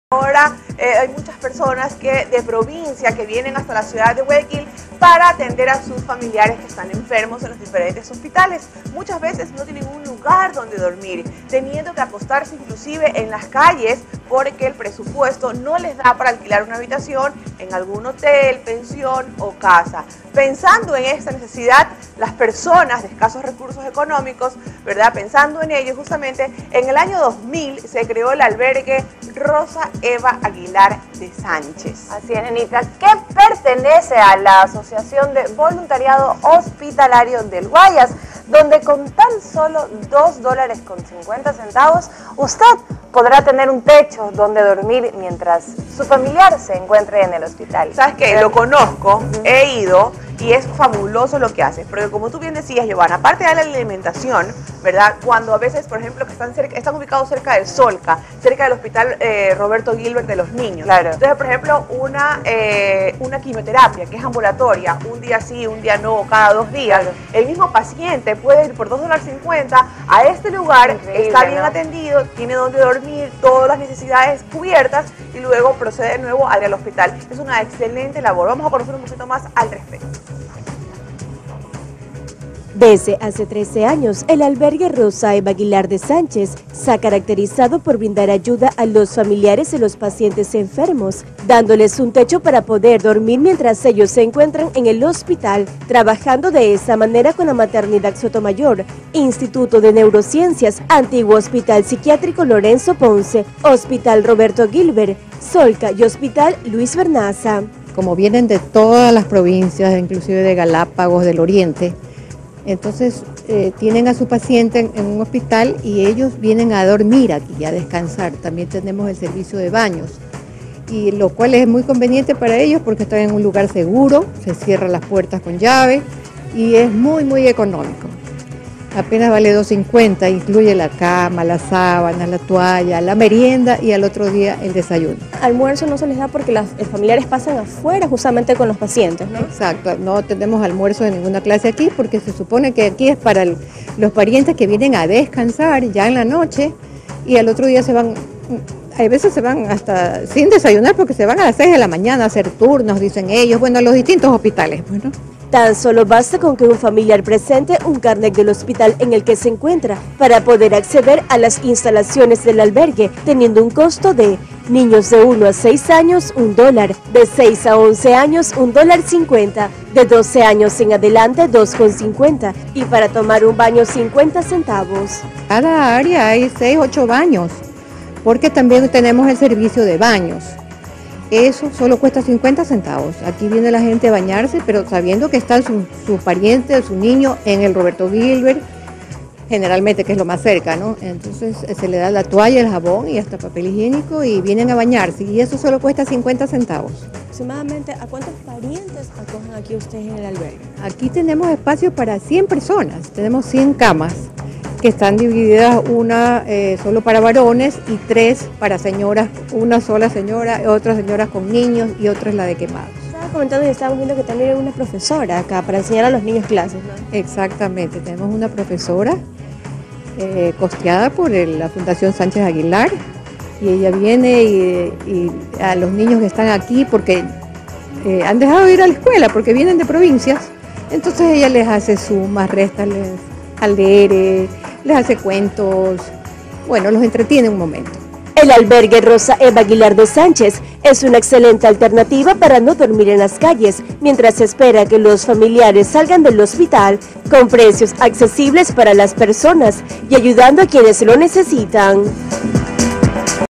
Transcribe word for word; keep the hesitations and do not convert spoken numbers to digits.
Ahora eh, hay muchas personas que de provincia que vienen hasta la ciudad de Guayaquil para atender a sus familiares que están enfermos en los diferentes hospitales. Muchas veces no tienen un lugar donde dormir, teniendo que acostarse inclusive en las calles porque el presupuesto no les da para alquilar una habitación en algún hotel, pensión o casa. Pensando en esta necesidad, las personas de escasos recursos económicos, ¿verdad? Pensando en ello, justamente en el año dos mil se creó el albergue Rosa Eva Aguilar de Sánchez. Así es, Nenita, que pertenece a la Asociación de Voluntariado Hospitalario del Guayas, donde con tan solo dos dólares con cincuenta centavos, usted podrá tener un techo donde dormir mientras su familiar se encuentre en el hospital. ¿Sabes qué? Lo conozco, he ido y es fabuloso lo que hace, porque como tú bien decías, Giovanna, aparte de la alimentación, ¿verdad? Cuando a veces, por ejemplo, que están, cerca, están ubicados cerca del Solca, cerca del hospital eh, Roberto Gilbert de los niños. Claro. Entonces, por ejemplo, una, eh, una quimioterapia que es ambulatoria, un día sí, un día no, cada dos días, claro. El mismo paciente puede ir por dos dólares cincuenta a este lugar, increíble, está bien, ¿no?, atendido, tiene donde dormir, todas las necesidades cubiertas y luego procede de nuevo a ir al hospital. Es una excelente labor. Vamos a conocer un poquito más al respecto. Desde hace trece años, el albergue Rosa Eva Aguilar de Sánchez se ha caracterizado por brindar ayuda a los familiares de los pacientes enfermos, dándoles un techo para poder dormir mientras ellos se encuentran en el hospital, trabajando de esa manera con la Maternidad Sotomayor, Instituto de Neurociencias, Antiguo Hospital Psiquiátrico Lorenzo Ponce, Hospital Roberto Gilbert, Solca y Hospital Luis Bernaza. Como vienen de todas las provincias, inclusive de Galápagos, del Oriente, entonces eh, tienen a su paciente en, en un hospital y ellos vienen a dormir aquí, a descansar. También tenemos el servicio de baños, y lo cual es muy conveniente para ellos porque están en un lugar seguro, se cierran las puertas con llave y es muy muy económico. Apenas vale dos cincuenta, incluye la cama, las sábanas, la toalla, la merienda y al otro día el desayuno. Almuerzo no se les da porque las familiares pasan afuera justamente con los pacientes, ¿no? Exacto, no tenemos almuerzo de ninguna clase aquí porque se supone que aquí es para el, los parientes que vienen a descansar ya en la noche y al otro día se van, a veces se van hasta sin desayunar porque se van a las seis de la mañana a hacer turnos, dicen ellos, bueno, a los distintos hospitales, bueno. Tan solo basta con que un familiar presente un carnet del hospital en el que se encuentra para poder acceder a las instalaciones del albergue, teniendo un costo de niños de uno a seis años, un dólar, de seis a once años, un dólar cincuenta, de doce años en adelante, dos con cincuenta, y para tomar un baño, cincuenta centavos. Cada área hay seis, ocho baños, porque también tenemos el servicio de baños. Eso solo cuesta cincuenta centavos. Aquí viene la gente a bañarse, pero sabiendo que está su, su pariente, su niño en el Roberto Gilbert, generalmente que es lo más cerca, ¿no? Entonces se le da la toalla, el jabón y hasta papel higiénico y vienen a bañarse. Y eso solo cuesta cincuenta centavos. Aproximadamente, ¿a cuántos parientes acogen aquí ustedes en el albergue? Aquí tenemos espacio para cien personas. Tenemos cien camas que están divididas, una eh, solo para varones y tres para señoras, una sola señora, otras señoras con niños y otra es la de quemados. Estaba comentando y estábamos viendo que también hay una profesora acá para enseñar a los niños clases, ¿no? Exactamente, tenemos una profesora eh, costeada por el, la Fundación Sánchez Aguilar y ella viene y, y a los niños que están aquí porque eh, han dejado de ir a la escuela porque vienen de provincias, entonces ella les hace sumas, restas, les alderes, les hace cuentos, bueno, los entretiene un momento. El albergue Rosa Eva Aguilar de Sánchez es una excelente alternativa para no dormir en las calles, mientras se espera que los familiares salgan del hospital con precios accesibles para las personas y ayudando a quienes lo necesitan.